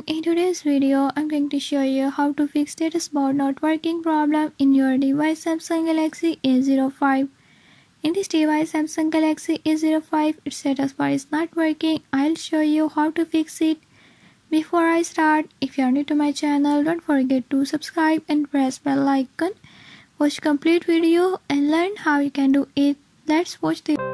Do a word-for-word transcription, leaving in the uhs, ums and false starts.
everyone, in today's video I'm going to show you how to fix status bar not working problem in your device Samsung Galaxy A zero five. In this device Samsung Galaxy A zero five, its status bar is not working. I'll show you how to fix it. Before I start, if you are new to my channel, don't forget to subscribe and press bell icon. Watch complete video and learn how you can do it. Let's watch the